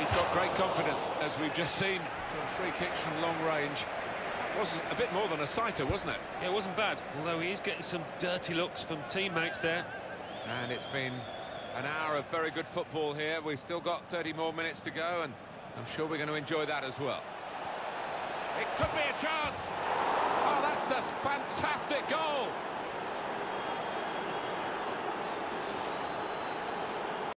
He's got great confidence, as we've just seen from free kicks from long range. Was a bit more than a sighter, wasn't it? Yeah, it wasn't bad, although he is getting some dirty looks from teammates there. And it's been an hour of very good football here. We've still got 30 more minutes to go, and I'm sure we're going to enjoy that as well. It could be a chance. Oh, that's a fantastic goal.